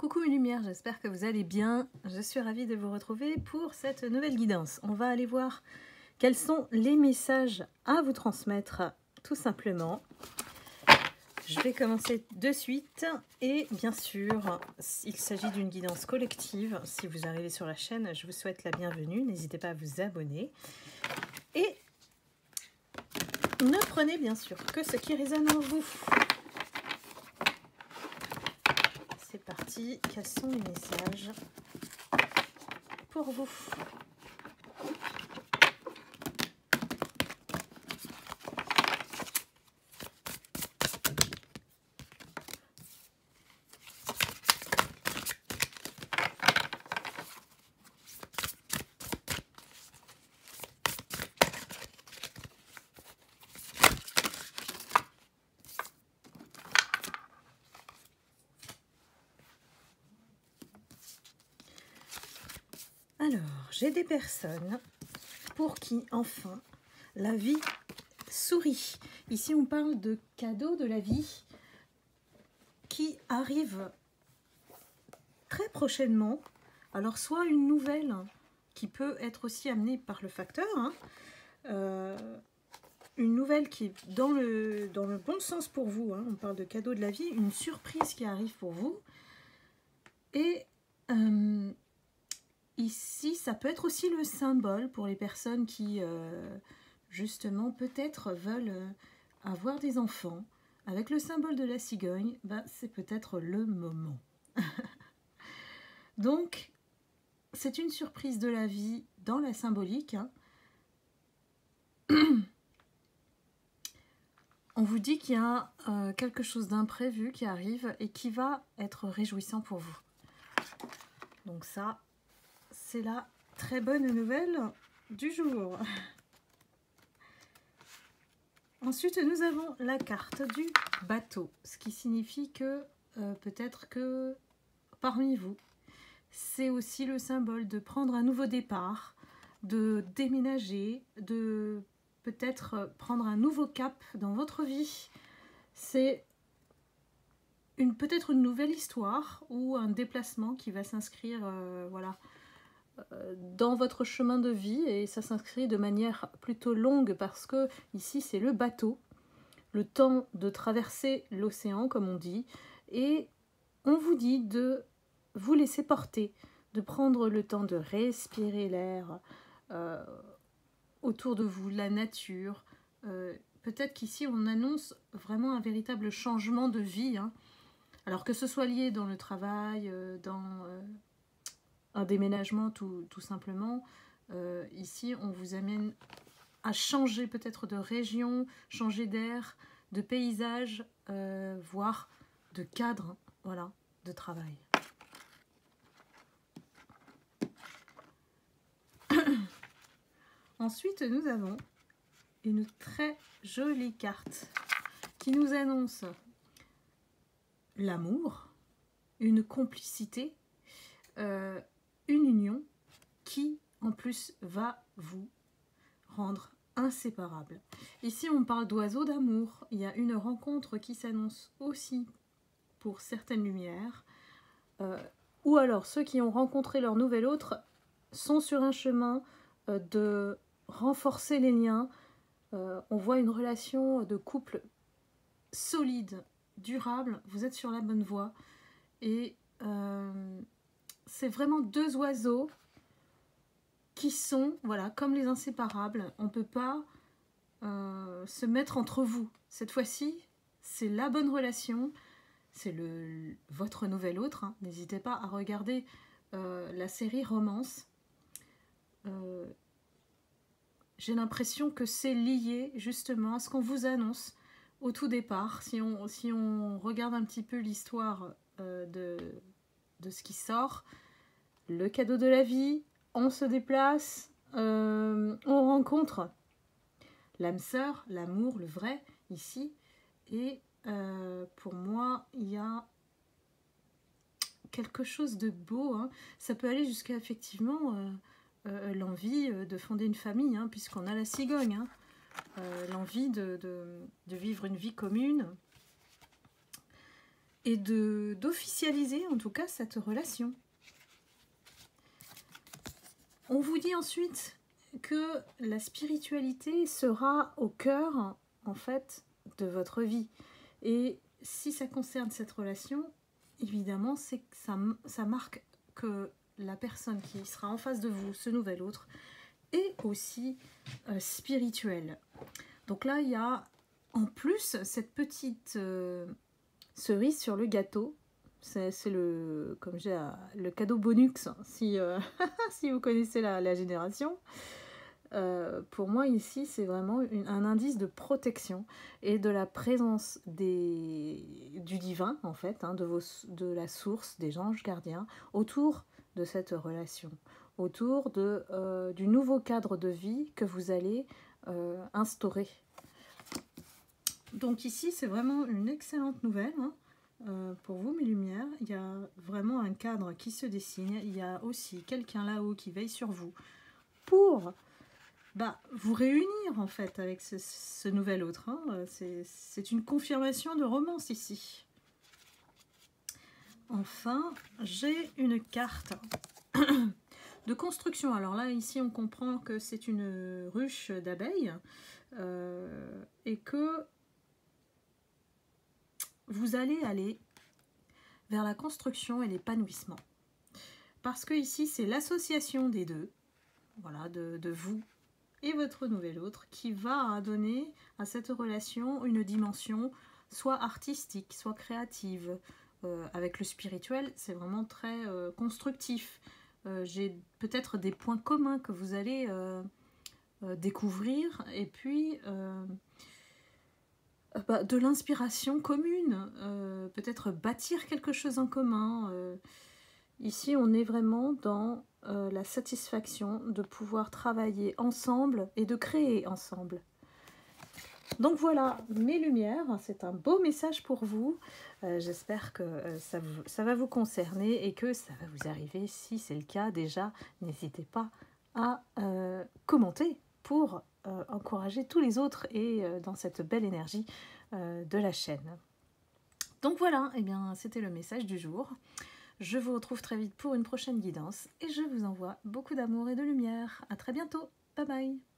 Coucou mes lumières, j'espère que vous allez bien. Je suis ravie de vous retrouver pour cette nouvelle guidance. On va aller voir quels sont les messages à vous transmettre tout simplement. Je vais commencer de suite et bien sûr, il s'agit d'une guidance collective. Si vous arrivez sur la chaîne, je vous souhaite la bienvenue. N'hésitez pas à vous abonner. Et ne prenez bien sûr que ce qui résonne en vous. C'est parti, quels sont les messages pour vous? Alors, j'ai des personnes pour qui, enfin, la vie sourit. Ici, on parle de cadeaux de la vie qui arrivent très prochainement. Alors, soit une nouvelle qui peut être aussi amenée par le facteur, une nouvelle qui est dans le bon sens pour vous, on parle de cadeaux de la vie, une surprise qui arrive pour vous. Et ici, ça peut être aussi le symbole pour les personnes qui, justement, peut-être veulent avoir des enfants. Avec le symbole de la cigogne, c'est peut-être le moment. Donc, c'est une surprise de la vie dans la symbolique. On vous dit qu'il y a quelque chose d'imprévu qui arrive et qui va être réjouissant pour vous. Donc ça, c'est la très bonne nouvelle du jour. Ensuite, nous avons la carte du bateau, ce qui signifie que peut-être que parmi vous, c'est aussi le symbole de prendre un nouveau départ, de déménager, de peut-être prendre un nouveau cap dans votre vie. C'est peut-être une nouvelle histoire ou un déplacement qui va s'inscrire dans votre chemin de vie, et ça s'inscrit de manière plutôt longue parce que ici c'est le bateau, le temps de traverser l'océan comme on dit, et on vous dit de vous laisser porter, de prendre le temps de respirer l'air autour de vous, la nature. Peut-être qu'ici on annonce vraiment un véritable changement de vie, alors que ce soit lié dans le travail, dans un déménagement tout simplement. Ici on vous amène à changer peut-être de région, changer d'air, de paysage, voire de cadre, voilà, de travail. Ensuite, nous avons une très jolie carte qui nous annonce l'amour, une complicité, une union qui, en plus, va vous rendre inséparables. Ici, on parle d'oiseaux d'amour. Il y a une rencontre qui s'annonce aussi pour certaines lumières. Ou alors, ceux qui ont rencontré leur nouvel autre sont sur un chemin de renforcer les liens. On voit une relation de couple solide, durable. Vous êtes sur la bonne voie. Et c'est vraiment deux oiseaux qui sont, voilà, comme les inséparables. On ne peut pas se mettre entre vous. Cette fois-ci, c'est la bonne relation. C'est votre nouvel autre. N'hésitez pas à regarder la série Romance. J'ai l'impression que c'est lié justement à ce qu'on vous annonce au tout départ. Si on regarde un petit peu l'histoire de ce qui sort, le cadeau de la vie, on se déplace, on rencontre l'âme sœur, l'amour, le vrai, ici. Et pour moi, il y a quelque chose de beau. Ça peut aller jusqu'à effectivement l'envie de fonder une famille, puisqu'on a la cigogne. L'envie de vivre une vie commune. et d'officialiser en tout cas cette relation. On vous dit ensuite que la spiritualité sera au cœur en fait de votre vie. Et si ça concerne cette relation, évidemment, c'est que ça marque que la personne qui sera en face de vous, ce nouvel autre, est aussi spirituelle. Donc là, il y a en plus cette petite cerise sur le gâteau. C'est le, comme j'ai le cadeau bonus, si, si vous connaissez la génération. Pour moi ici c'est vraiment un indice de protection et de la présence du divin en fait, hein, de la source, des anges gardiens autour de cette relation, autour du nouveau cadre de vie que vous allez instaurer. Donc ici c'est vraiment une excellente nouvelle, hein. Pour vous mes lumières, il y a vraiment un cadre qui se dessine, il y a aussi quelqu'un là-haut qui veille sur vous pour vous réunir en fait avec ce nouvel autre, hein. C'est une confirmation de romance ici. Enfin, j'ai une carte de construction. Alors là, ici, on comprend que c'est une ruche d'abeilles et que vous allez aller vers la construction et l'épanouissement. Parce que ici, c'est l'association des deux, voilà, de vous et votre nouvel autre, qui va donner à cette relation une dimension soit artistique, soit créative. Avec le spirituel, c'est vraiment très constructif. J'ai peut-être des points communs que vous allez découvrir, et puis de l'inspiration commune, peut-être bâtir quelque chose en commun. Ici, on est vraiment dans la satisfaction de pouvoir travailler ensemble et de créer ensemble. Donc voilà, mes lumières, c'est un beau message pour vous. J'espère que ça va vous concerner et que ça va vous arriver. Si c'est le cas, déjà, n'hésitez pas à commenter pour encourager tous les autres et dans cette belle énergie de la chaîne. Donc voilà, eh bien, c'était le message du jour. Je vous retrouve très vite pour une prochaine guidance et je vous envoie beaucoup d'amour et de lumière. À très bientôt. Bye bye.